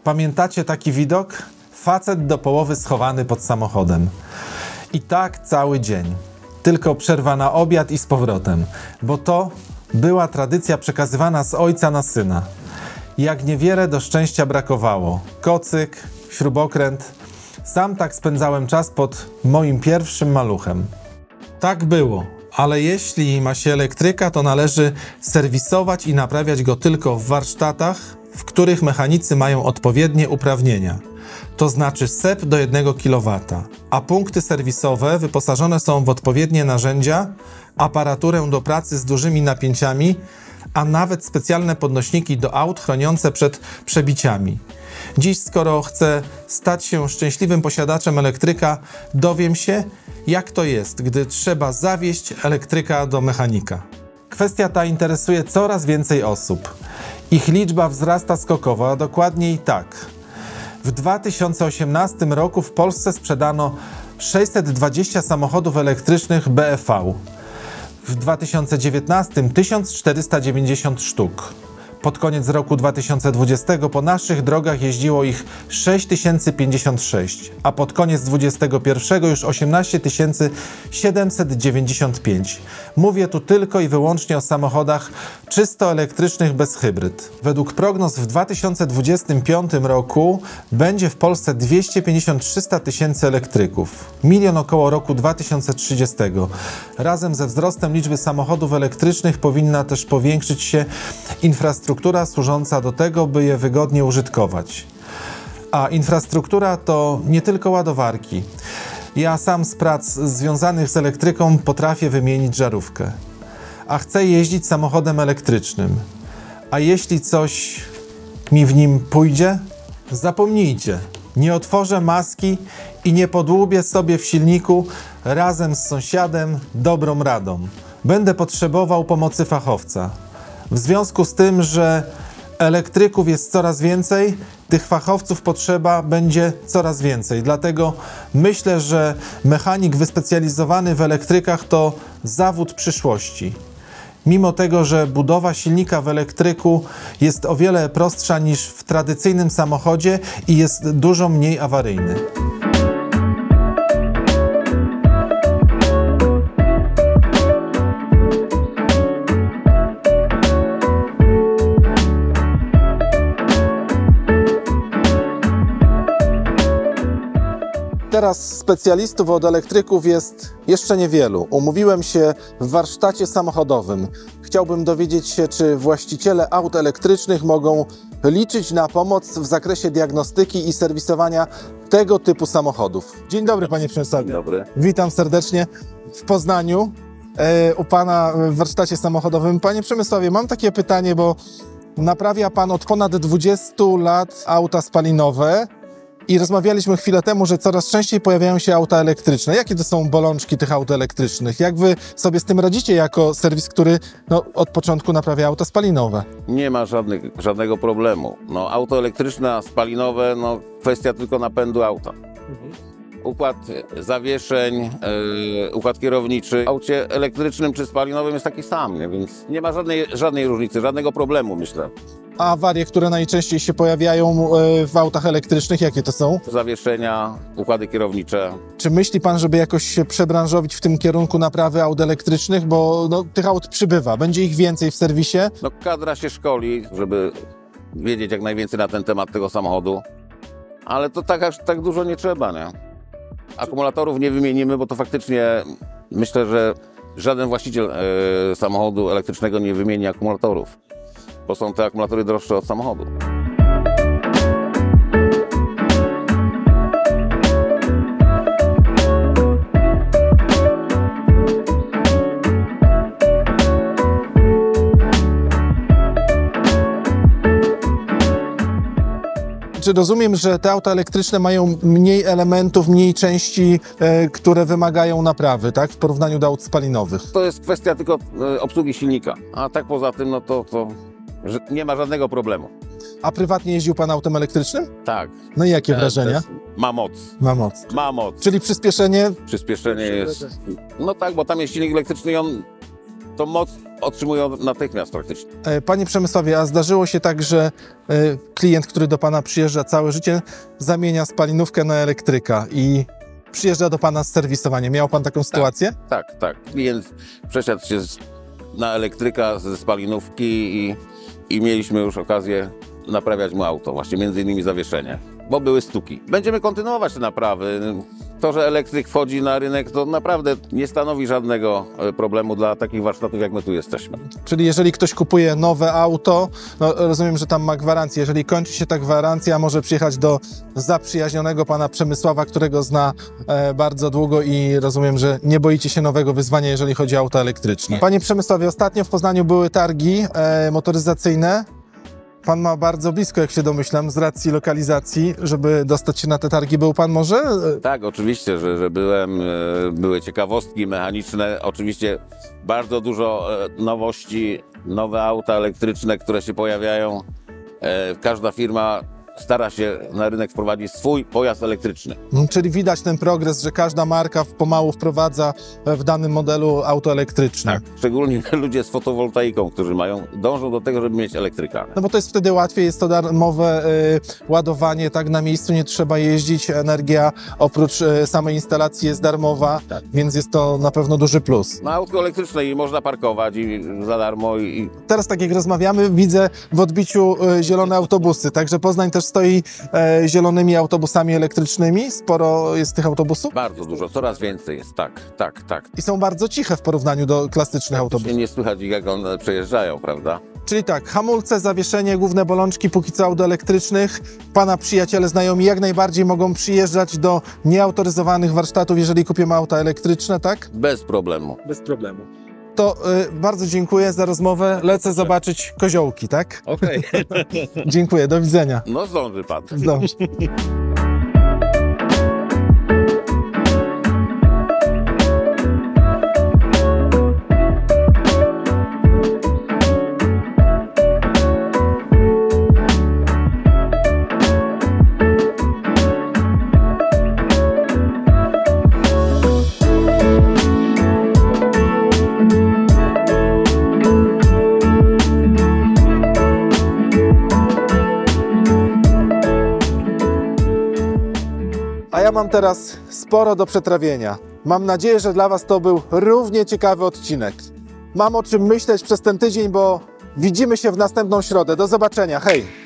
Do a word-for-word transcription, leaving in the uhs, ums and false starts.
Pamiętacie taki widok? Facet do połowy schowany pod samochodem. I tak cały dzień. Tylko przerwa na obiad i z powrotem. Bo to była tradycja przekazywana z ojca na syna. Jak niewiele do szczęścia brakowało. Kocyk, śrubokręt. Sam tak spędzałem czas pod moim pierwszym maluchem. Tak było, ale jeśli ma się elektryka, to należy serwisować i naprawiać go tylko w warsztatach, w których mechanicy mają odpowiednie uprawnienia. To znaczy S E P do jednego kilowata, a punkty serwisowe wyposażone są w odpowiednie narzędzia, aparaturę do pracy z dużymi napięciami, a nawet specjalne podnośniki do aut chroniące przed przebiciami. Dziś, skoro chcę stać się szczęśliwym posiadaczem elektryka, dowiem się, jak to jest, gdy trzeba zawieźć elektryka do mechanika. Kwestia ta interesuje coraz więcej osób. Ich liczba wzrasta skokowo, a dokładniej tak. W dwa tysiące osiemnastym roku w Polsce sprzedano sześćset dwadzieścia samochodów elektrycznych B E V. W dwa tysiące dziewiętnastym tysiąc czterysta dziewięćdziesiąt sztuk. Pod koniec roku dwa tysiące dwudziestego po naszych drogach jeździło ich sześć tysięcy pięćdziesiąt sześć, a pod koniec dwudziestego pierwszego już osiemnaście tysięcy siedemset dziewięćdziesiąt pięć. Mówię tu tylko i wyłącznie o samochodach czysto elektrycznych bez hybryd. Według prognoz w dwa tysiące dwudziestym piątym roku będzie w Polsce dwieście pięćdziesiąt do trzystu tysięcy elektryków. Milion około roku dwa tysiące trzydziestego. Razem ze wzrostem liczby samochodów elektrycznych powinna też powiększyć się infrastruktura Infrastruktura służąca do tego, by je wygodnie użytkować. A infrastruktura to nie tylko ładowarki. Ja sam z prac związanych z elektryką potrafię wymienić żarówkę. A chcę jeździć samochodem elektrycznym. A jeśli coś mi w nim pójdzie? Zapomnijcie. Nie otworzę maski i nie podłubię sobie w silniku razem z sąsiadem dobrą radą. Będę potrzebował pomocy fachowca. W związku z tym, że elektryków jest coraz więcej, tych fachowców potrzeba będzie coraz więcej. Dlatego myślę, że mechanik wyspecjalizowany w elektrykach to zawód przyszłości. Mimo tego, że budowa silnika w elektryku jest o wiele prostsza niż w tradycyjnym samochodzie i jest dużo mniej awaryjny. Teraz specjalistów od elektryków jest jeszcze niewielu. Umówiłem się w warsztacie samochodowym. Chciałbym dowiedzieć się, czy właściciele aut elektrycznych mogą liczyć na pomoc w zakresie diagnostyki i serwisowania tego typu samochodów. Dzień dobry, panie Przemysławie. Dzień dobry. Witam serdecznie w Poznaniu, e, u pana w warsztacie samochodowym. Panie Przemysławie, mam takie pytanie, bo naprawia pan od ponad dwudziestu lat auta spalinowe. I rozmawialiśmy chwilę temu, że coraz częściej pojawiają się auta elektryczne. Jakie to są bolączki tych aut elektrycznych? Jak wy sobie z tym radzicie jako serwis, który no, od początku naprawia auta spalinowe? Nie ma żadnych, żadnego problemu. No, auto elektryczne, a spalinowe, no, kwestia tylko napędu auta. Mhm. Układ zawieszeń, yy, układ kierowniczy w aucie elektrycznym czy spalinowym jest taki sam, nie? Więc nie ma żadnej, żadnej różnicy, żadnego problemu, myślę. A awarie, które najczęściej się pojawiają w autach elektrycznych, jakie to są? Zawieszenia, układy kierownicze. Czy myśli pan, żeby jakoś się przebranżowić w tym kierunku naprawy aut elektrycznych? Bo no, tych aut przybywa, będzie ich więcej w serwisie? No, kadra się szkoli, żeby wiedzieć jak najwięcej na ten temat tego samochodu. Ale to tak aż tak dużo nie trzeba, nie? Akumulatorów nie wymienimy, bo to faktycznie myślę, że żaden właściciel e, samochodu elektrycznego nie wymieni akumulatorów, bo są te akumulatory droższe od samochodu. Czy rozumiem, że te auta elektryczne mają mniej elementów, mniej części, e, które wymagają naprawy, tak? W porównaniu do aut spalinowych? To jest kwestia tylko e, obsługi silnika, a tak poza tym, no to, to że nie ma żadnego problemu. A prywatnie jeździł pan autem elektrycznym? Tak. No i jakie wrażenia? Ma moc. Ma moc. Ma moc. Czyli przyspieszenie? Przyspieszenie jest... No tak, bo tam jest silnik elektryczny i on... To moc otrzymują natychmiast praktycznie. E, Panie Przemysławie, a zdarzyło się tak, że e, klient, który do Pana przyjeżdża całe życie, zamienia spalinówkę na elektryka i przyjeżdża do Pana z serwisowaniem. Miał Pan taką sytuację? Tak, tak. Klient przesiadł się z, na elektryka ze spalinówki i, i mieliśmy już okazję naprawiać mu auto, właśnie między innymi zawieszenie, bo były stuki. Będziemy kontynuować te naprawy. To, że elektryk wchodzi na rynek, to naprawdę nie stanowi żadnego problemu dla takich warsztatów, jak my tu jesteśmy. Czyli jeżeli ktoś kupuje nowe auto, no rozumiem, że tam ma gwarancję. Jeżeli kończy się ta gwarancja, może przyjechać do zaprzyjaźnionego Pana Przemysława, którego zna e, bardzo długo i rozumiem, że nie boicie się nowego wyzwania, jeżeli chodzi o auta elektryczne. Panie Przemysławie, ostatnio w Poznaniu były targi e, motoryzacyjne. Pan ma bardzo blisko, jak się domyślam, z racji lokalizacji, żeby dostać się na te targi. Był Pan może? Tak, oczywiście, że, że byłem. e, Były ciekawostki mechaniczne. Oczywiście bardzo dużo e, nowości, nowe auta elektryczne, które się pojawiają. E, Każda firma stara się na rynek wprowadzić swój pojazd elektryczny. Czyli widać ten progres, że każda marka pomału wprowadza w danym modelu auto elektryczne. Tak. Szczególnie ludzie z fotowoltaiką, którzy mają, dążą do tego, żeby mieć elektryka. No bo to jest wtedy łatwiej, jest to darmowe y, ładowanie, tak na miejscu nie trzeba jeździć, energia oprócz y, samej instalacji jest darmowa, Tak. więc jest to na pewno duży plus. Na autko elektryczne i można parkować i za darmo i, i Teraz tak jak rozmawiamy, widzę w odbiciu y, zielone autobusy, także Poznań też stoi y, zielonymi autobusami elektrycznymi, sporo jest tych autobusów bardzo dużo, coraz więcej jest, tak, tak, tak. i są bardzo ciche w porównaniu do klasycznych autobusów. Nie słychać ich, jak one przejeżdżają, prawda? Czyli tak, hamulce, zawieszenie, główne bolączki, póki co aut elektrycznych. Pana przyjaciele, znajomi jak najbardziej mogą przyjeżdżać do nieautoryzowanych warsztatów, jeżeli kupią auta elektryczne, tak? Bez problemu. Bez problemu. To y, bardzo dziękuję za rozmowę. Lecę zobaczyć koziołki, tak? Okej. Dziękuję, do widzenia. No zdąży pan. Zdążę. A ja mam teraz sporo do przetrawienia. Mam nadzieję, że dla Was to był równie ciekawy odcinek. Mam o czym myśleć przez ten tydzień, bo widzimy się w następną środę. Do zobaczenia. Hej!